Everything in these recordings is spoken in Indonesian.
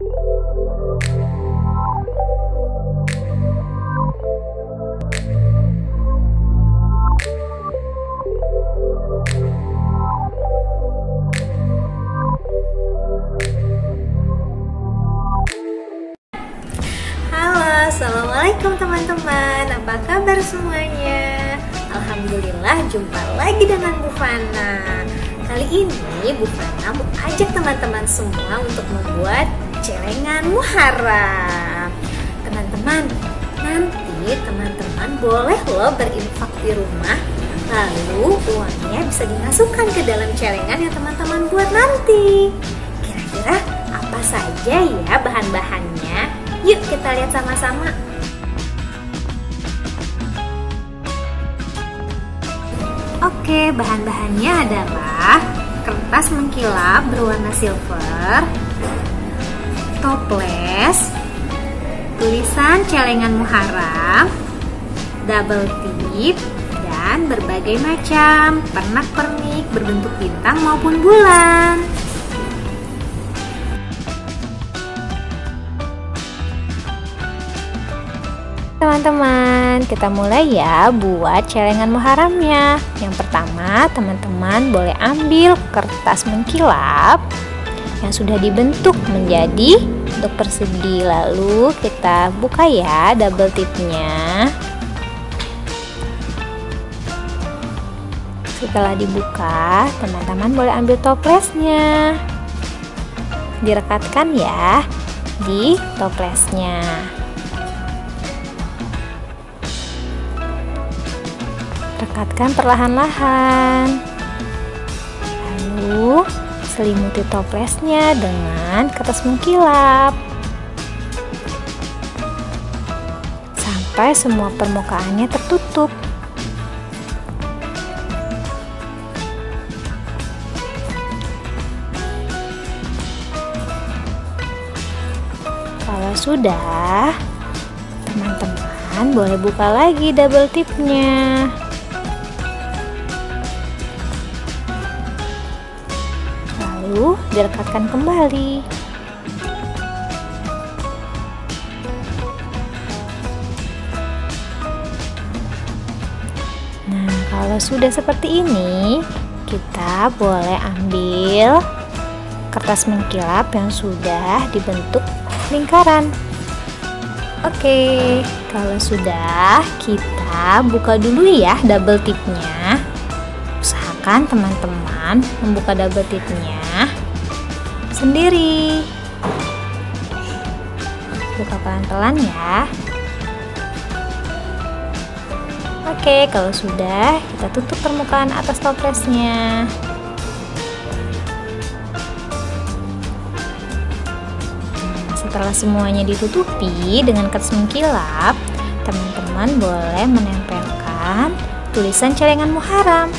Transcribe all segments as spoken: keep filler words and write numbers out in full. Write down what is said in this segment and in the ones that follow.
Assalamualaikum teman-teman, apa kabar semuanya? Alhamdulillah jumpa lagi dengan Bu Fana. Kali ini Bu Fana mau ajak teman-teman semua untuk membuat celengan Muharram. Teman-teman, nanti teman-teman boleh loh berinfak di rumah, lalu uangnya bisa dimasukkan ke dalam celengan yang teman-teman buat nanti. Kira-kira apa saja ya bahan-bahannya? Yuk kita lihat sama-sama. Oke, bahan-bahannya adalah kertas mengkilap berwarna silver, toples, tulisan celengan Muharram, double tip, dan berbagai macam pernak-pernik berbentuk bintang maupun bulan. Teman-teman, kita mulai ya buat celengan Muharramnya. Yang pertama, teman-teman boleh ambil kertas mengkilap yang sudah dibentuk menjadi bentuk persegi. Lalu kita buka ya double tipnya. Setelah dibuka, teman-teman boleh ambil toplesnya. Direkatkan ya di toplesnya. Rekatkan perlahan-lahan. Lalu selimuti toplesnya dengan kertas mengkilap sampai semua permukaannya tertutup. Kalau sudah, teman-teman boleh buka lagi double tipnya. Lalu direkatkan kembali. Nah, kalau sudah seperti ini, kita boleh ambil kertas mengkilap yang sudah dibentuk lingkaran. Oke, kalau sudah, kita buka dulu ya double tipnya. Usahakan teman-teman membuka double tipnya sendiri. Buka pelan-pelan ya. Oke, kalau sudah, kita tutup permukaan atas toplesnya. Nah, setelah semuanya ditutupi dengan kertas mengkilap, teman-teman boleh menempelkan tulisan celengan Muharram.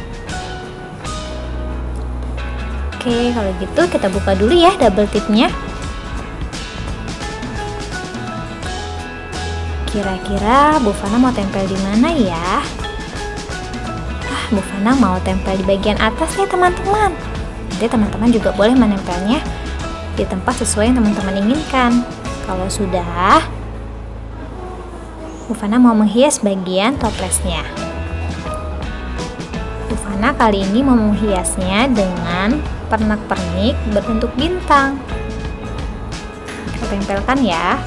Oke, kalau gitu kita buka dulu ya double tipnya. Kira-kira Bu Fana mau tempel di mana ya? Ah, Bu Fana mau tempel di bagian atas nih teman-teman. Nanti teman-teman juga boleh menempelnya di tempat sesuai yang teman-teman inginkan. Kalau sudah, Bu Fana mau menghias bagian toplesnya. Bu Fana kali ini mau menghiasnya dengan pernak-pernik berbentuk bintang. Kita tempelkan ya.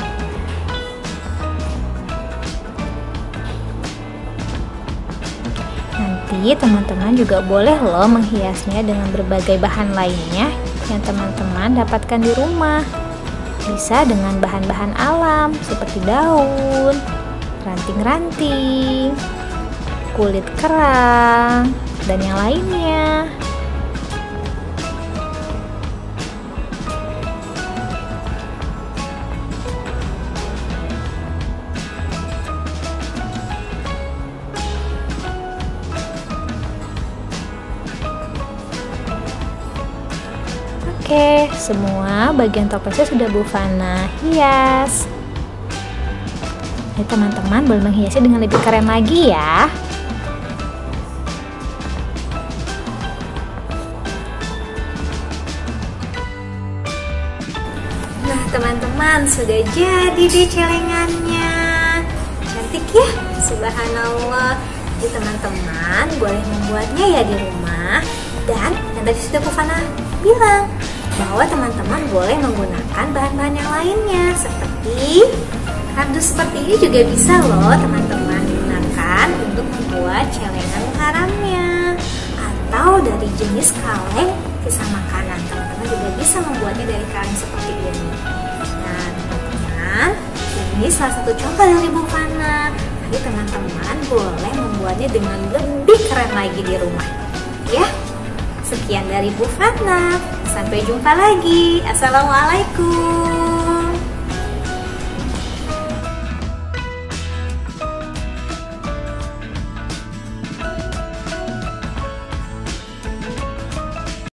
Nanti teman-teman juga boleh loh menghiasnya dengan berbagai bahan lainnya yang teman-teman dapatkan di rumah. Bisa dengan bahan-bahan alam seperti daun, ranting-ranting, kulit kerang, dan yang lainnya. Oke, semua bagian toplesnya sudah Bu Fana hias. Jadi teman-teman boleh menghiasnya dengan lebih keren lagi ya. Nah teman-teman, sudah jadi deh celengannya. Cantik ya, subhanallah. Jadi teman-teman boleh membuatnya ya di rumah. Dan yang tadi sudah Bu Fana bilang bahwa teman-teman boleh menggunakan bahan-bahan yang lainnya seperti kardus seperti ini juga bisa loh teman-teman gunakan untuk membuat celengan muharramnya. Atau dari jenis kaleng sisa makanan, teman-teman juga bisa membuatnya dari kaleng seperti ini. Nah teman-teman, ini salah satu contoh dari Bu Fana. Jadi teman-teman boleh membuatnya dengan lebih keren lagi di rumah ya. Sekian dari Bu Fana, sampai jumpa lagi. Assalamualaikum.